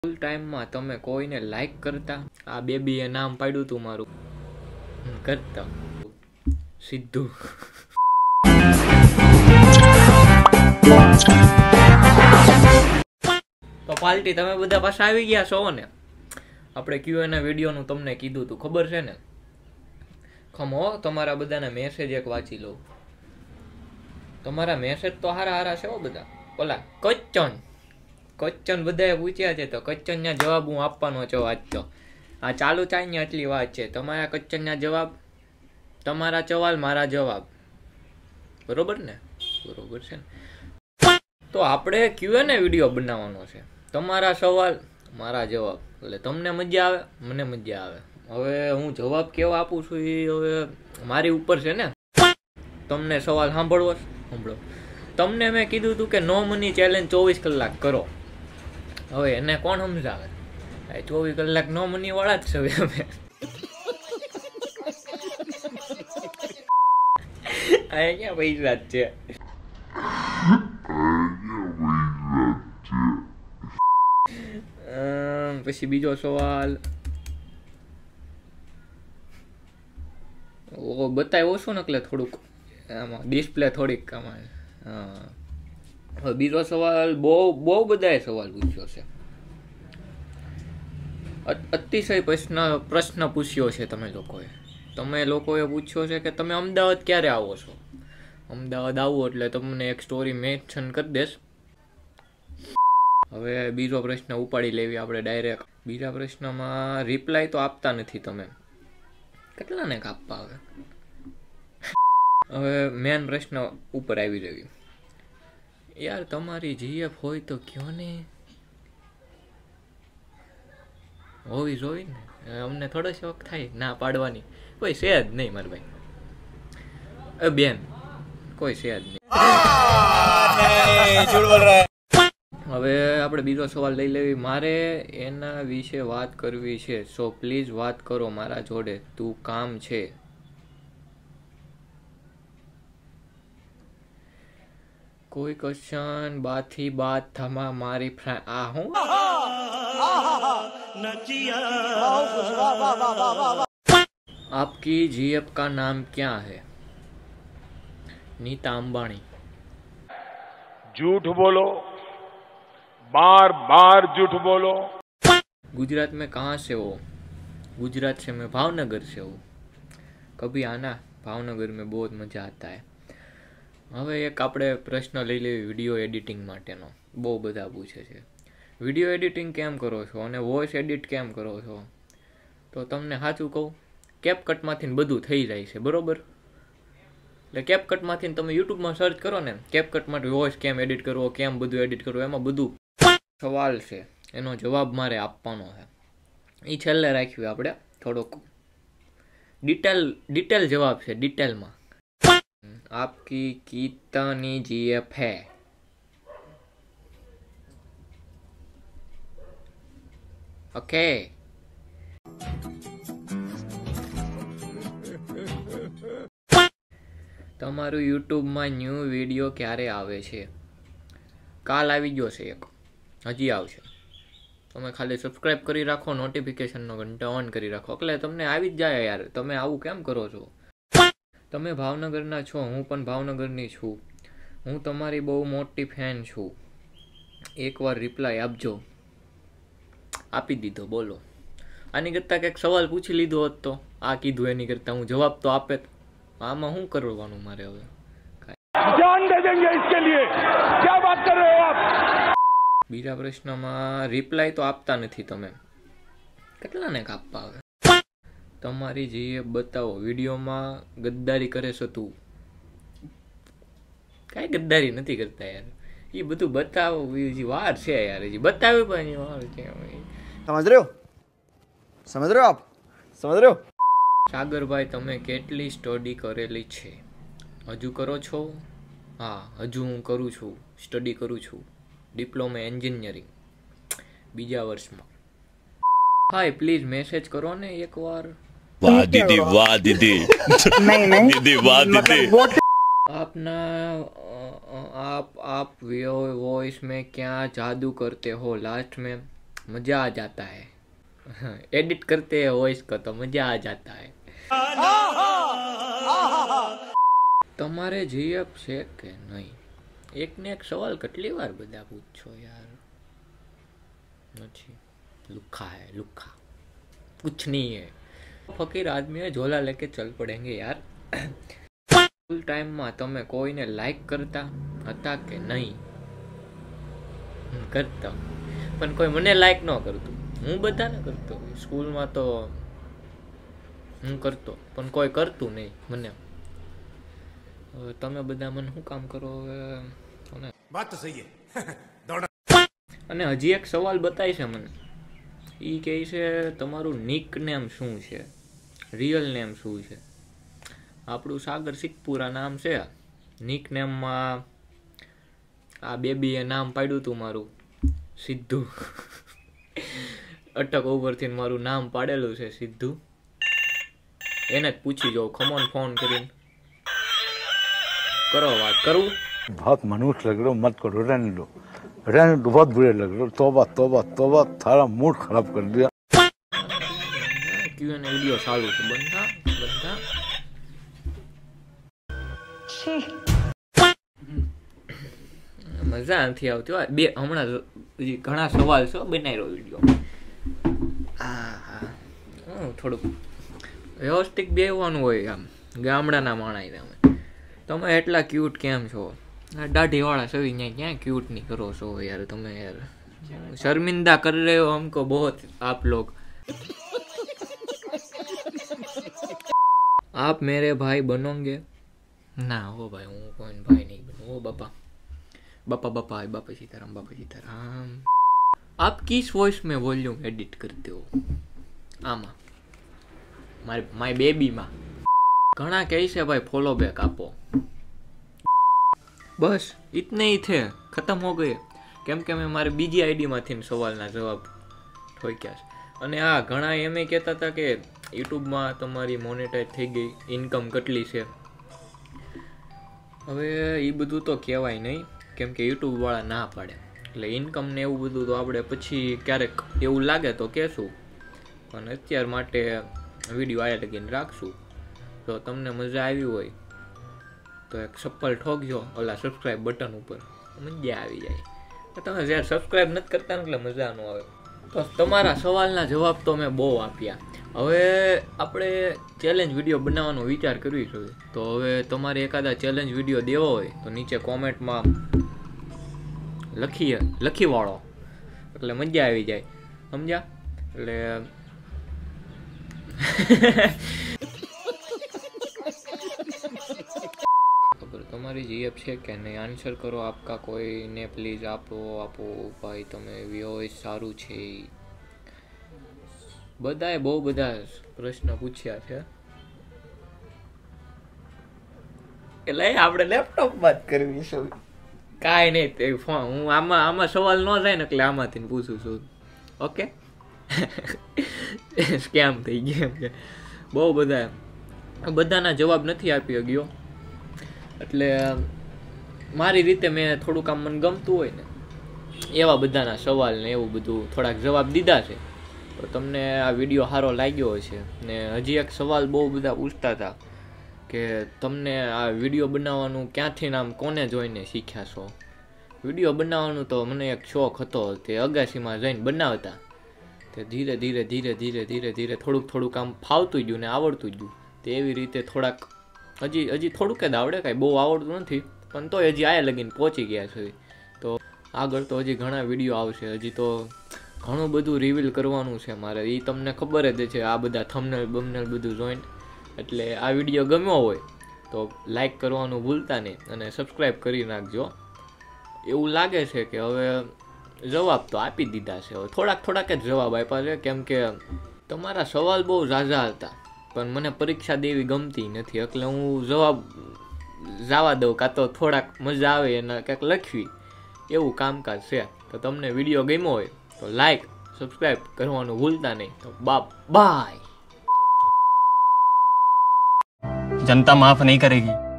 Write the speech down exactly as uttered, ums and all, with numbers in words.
ફૂલ ટાઈમમાં તમે કોઈને લાઈક કરતા? આ બેબીએ નામ પાડ્યું તું મારું, કરતા સીધું. તો પાર્ટી તમે બધા પાછા આવી ગયા છો ને? આપણે ક્યુ એન એ વિડીયોનું તમને કીધું તું, ખબર છે ને? ખમો તમારા બધાના મેસેજ એક વાંચી લો. તમારા મેસેજ તો હારા હારા છે હો બધા. ઓલા ક્વેશ્ચન ક્વેશ્ચન બધાએ પૂછ્યા છે, તો ક્વેશ્ચનના જવાબ હું આપવાનો છું આજ. તો આ ચાલુ થાય ને એટલી વાત છે. તમારા ક્વેશ્ચનના જવાબ, તમારા સવાલ મારા જવાબ, બરોબર ને? બરોબર છે ને? તો આપણે ક્યુ એન એ વિડીયો બનાવવાનો છે. તમારા સવાલ મારા જવાબ, એટલે તમને મજા આવે, મને મજા આવે. હવે હું જવાબ કેવો આપું છું એ હવે મારી ઉપર છે ને. તમને સવાલ સાંભળવો સાંભળો. તમને મેં કીધું હતું કે નો મની ચેલેન્જ ચોવીસ કલાક કરો. હવે એને કોણ સમજાવે? ચોવીસ કલાક નો મની વાળા જ છે અમે. આ ક્યાં પૈસા જ છે? પછી બીજો સવાલ ઓ બતાવ્યો છો ને, એટલે થોડુંક આમાં ડિસ્પ્લે થોડીક આમાં. હા, બીજો સવાલ બહુ બહુ બધાએ સવાલ પૂછ્યો છે. અતિશય પ્રશ્ન પ્રશ્ન પૂછ્યો છે તમે લોકોએ. તમે લોકોએ પૂછ્યો છે કે તમે અમદાવાદ ક્યારે આવો છો? અમદાવાદ આવો એટલે તમને એક સ્ટોરી મેન્શન કરી દેશ. હવે બીજો પ્રશ્ન ઉપાડી લેવી આપણે ડાયરેક્ટ. બીજા પ્રશ્નમાં રિપ્લાય તો આપતા નથી તમે. કેટલાને કાપવા આવે? હવે મેન પ્રશ્ન ઉપર આવી રહ્યું. યાર તમારી જીએફ હોય તો કયો ને, હોવી જોઈ ને. અમને થોડો શોખ થાય ના પાડવાની. કોઈ છે જ નહીં મારા ભાઈ. એ બેન કોઈ છે જ નહીં. હવે આપણે બીજો સવાલ લઈ લેવી. મારે એના વિશે વાત કરવી છે, સો પ્લીઝ વાત કરો મારા જોડે. તું કામ છે? કોઈ ક્વેશ્ચન બાથી બાત થમા મારી ફ્રેન્ડ. આ હું आपकी जीएफ का नाम क्या है? नीता अंबानी. झूठ बोलो, बार बार झूठ बोलो. गुजरात में कहाँ से हो? गुजरात से मैं भावनगर से हूँ. कभी आना, भावनगर में बहुत मजा आता है. હવે એક આપણે પ્રશ્ન લઈ લેવી વિડીયો એડિટિંગ માટેનો. બહુ બધા પૂછે છે વિડીયો એડિટિંગ કેમ કરો છો અને વોઇસ એડિટ કેમ કરો છો. તો તમને સાચું કહું, કેપકટમાંથી બધું થઈ જાય છે, બરોબર? એટલે કેપકટમાંથી તમે યુટ્યુબમાં સર્ચ કરો ને, કેપકટમાંથી વોઇસ કેમ એડિટ કરવો, કેમ બધું એડિટ કરવું, એમાં બધું સવાલ છે, એનો જવાબ મારે આપવાનો છે. એ છેલ્લે રાખ્યું આપણે થોડોક ડિટેલ ડિટેલ જવાબ છે, ડિટેલમાં. आपकी कितनी जीएफ है? ओके. તમારું યુટ્યુબમાં ન્યૂ વિડીયો ક્યારે આવે છે? કાલ આવી ગયો છે એક, હજી આવશે. તમે ખાલી સબસ્ક્રાઇબ કરી રાખો, નોટિફિકેશનનો ઘંટો ઓન કરી રાખો, એટલે તમને આવી જ જાય. યાર તમે આવું કેમ કરો છો? તમે ભાવનગરના છો, હું પણ ભાવનગરની છું. હું તમારી બહુ મોટી ફેન છું. એકવાર રિપ્લાય આપજો. આપી દીધો. બોલો, આની કરતાં કંઈક સવાલ પૂછી લીધો હોત તો, આ કીધું એની કરતાં હું જવાબ તો આપે. આમાં શું કરવાનું મારે હવે? जान दे देंगे इसके लिए, क्या बात कर रहे हो आप? બીજા પ્રશ્નમાં રિપ્લાય તો આપતા નથી તમે. કેટલાને કાપવા આવે? તમારી જીએફ બતાવો. વિડીયોમાં ગદ્દારી કરે છે તું. કાંઈ ગદ્દારી નથી કરતા યાર. એ બધું બતાવો, વાર છે યાર. હજી બતાવ્યું પણ વાર છે. સમજ રહ્યો સમજ રહ્યો આપ સમજ રહ્યો. સાગરભાઈ, તમે કેટલી સ્ટડી કરેલી છે? હજુ કરો છો? હા, હજુ હું કરું છું, સ્ટડી કરું છું. ડિપ્લોમા એન્જિનિયરિંગ બીજા વર્ષમાં. હાય, પ્લીઝ મેસેજ કરો ને એકવાર. वाह दीदी, वाह दीदी, नहीं नहीं दीदी, वाह दीदी. આપના आप आप वॉइस में क्या जादू करते हो? लास्ट में मजा आ जाता है एडिट करते हैं वॉइस को तो मजा आ जाता है તમારે જીએફ છે કે નહીં એક ને એક સવાલ કેટલી વાર બધા પૂછો યાર નથી લુખા है લુખા कुछ नहीं है फकीर आदमी है झोला लेके चल पड़ेंगे यार स्कूल टाइम में તમે કોઈને લાઈક કરતા હતા કે નહીં કરતા પણ કોઈ મને લાઈક ન કરતું હું બધાને કરતો સ્કૂલમાં તો હું કરતો પણ કોઈ કરતું નહીં મને તમે બધા મને શું કામ કરો बात तो सही है અને હજી એક સવાલ બતાય છે મને એ કહે છે તમારું નિક નેમ શું છે રિયલ નેમ શું છે આપણું સાગર સિકપુરા નામ છે નિક નેમમાં આ બેબીએ નામ પાડ્યું હતું મારું સિદ્ધુ અટક ઓવરથી મારું નામ પાડેલું છે સિદ્ધુ એને જ પૂછી જાઉં ખમોન ફોન કરીને करो बात करूँ बहुत मनुष्य लग रहे हो मत करो रहने दो रहने दो बहुत बुरे लग रहे हो तौबा तौबा तौबा थारा मूड खराब कर दिया क्यों नहीं वीडियो चालू से बनता बनता મજા નથી આવતી હોય બે હમણાં ઘણા સવાલ છે બનાવ્યો વિડીયો હા હા થોડુંક વ્યવસ્થિત બેહવાનું હોય આમ ગામડાના માણાઈ તમે તમે એટલા ક્યુટ કેમ છો દાઢી વાળા સવી ત્યાં ક્યાં ક્यूट नहीं करो सो यार तुम्हें यार शर्मिंदा कर रहे हो हमको बहुत आप लोग आप मेरे भाई बनोगे ना हो भाई हूँ कोई भाई नहीं बनू ओ बापा बापा बापा बापा सीताराम बापा सीताराम आप किस वॉइस में वॉल्यूम एडिट करते हो आमा मारी माय बेबी माँ घना कैसे भाई फॉलो बैक आपो बस इतने ही थे खत्म हो गए केम के मैं मारे बीजी आईडी मांथी सवालना जवाब ठोक्या अने आ घणा एमे कहेता था कि यूट्यूब में तमारी मोनेटाइज थई गई इनकम कटली छे हवे ई बधुं तो कहेवाय नहीं केम के यूट्यूब वाळा ना पाडे એટલે ઇન્કમ ને એવું બધું તો આપણે પછી ક્યારેક એવું લાગે તો કહેશું પણ અત્યાર માટે વિડીયો આયા લગીને રાખશું તો તમને મજા આવી હોય તો એક સપ્પલ ઠોકજો ઓલા સબસ્ક્રાઇબ બટન ઉપર મજા આવી જાય તમે જ્યારે સબસ્ક્રાઇબ નથી કરતા એટલે મજા ન આવે તો તમારા સવાલના જવાબ તો મેં બહુ આપ્યા હવે આપણે ચેલેન્જ વિડીયો બનાવવાનો વિચાર કરવી જોઈએ તો હવે તમારે એકાદા ચેલેન્જ વિડીયો દેવો હોય તો નીચે કોમેન્ટમાં લખીએ લખી વાળો એટલે મજા આવી જાય સમજ્યા એટલે તમારી જીએફ છે કે નહીં આન્સર કરો આપકા કોઈને પ્લીઝ આપો આપો ભાઈ તમે વોઇસ સારું છે બધાએ બહુ બધા પ્રશ્ન પૂછ્યા છે એટલે આપણે લેપટોપ વાત કરવી છે કાંઈ નહીં તે ફોન હું આમાં આમાં સવાલ ન જાય ને એટલે આમાંથી પૂછું છું ઓકે સ્કેમ થઈ ગયા છે બહુ બધા બધાના જવાબ નથી આપી ગયો એટલે મારી રીતે મેં થોડુંક આમ મને ગમતું હોય ને એવા બધાના સવાલ ને એવું બધું થોડાક જવાબ દીધા છે તો તમને આ વિડીયો સારો લાગ્યો હશે ને હજી એક સવાલ બહુ બધા પૂછતા હતા કે તમને આ વિડીયો બનાવવાનું ક્યાંથી નામ કોને જોઈને શીખ્યા છો વિડીયો બનાવવાનું તો મને એક શોખ હતો તે અગાસીમાં જઈને બનાવતા તે ધીરે ધીરે ધીરે ધીરે ધીરે ધીરે થોડુંક થોડુંક આમ ફાવતું ગયું ને આવડતું ગયું તે એવી રીતે થોડાક હજી હજી થોડુંક જ આવડે કાંઈ બહુ આવડતું નથી પણ તોય હજી આયા લગીને પહોંચી ગયા છે તો આગળ તો હજી ઘણા વિડીયો આવશે હજી તો ઘણું બધું રિવીલ કરવાનું છે મારે એ તમને ખબર જ છે આ બધા થંબનેલ બમનેલ બધું જોઈને એટલે આ વિડીયો ગમ્યો હોય તો લાઈક કરવાનું ભૂલતા નહીં અને સબસ્ક્રાઈબ કરી નાખજો એવું લાગે છે કે હવે જવાબ તો આપી દીધા છે હવે થોડાક થોડાક જ જવાબ આપ્યા છે કેમ કે તમારા સવાલ બહુ ઝાઝા હતા પણ મને પરીક્ષા દેવી ગમતી નથી એટલે હું જવાબ જવા દઉં કાં તો થોડાક મજા આવે એના કંઈક લખવી એવું કામકાજ છે તો તમને વિડીયો ગમ્યો હોય તો લાઈક સબસ્ક્રાઈબ કરવાનું ભૂલતા નહીં તો બાપ બાય जनता माफ नहीं करेगी।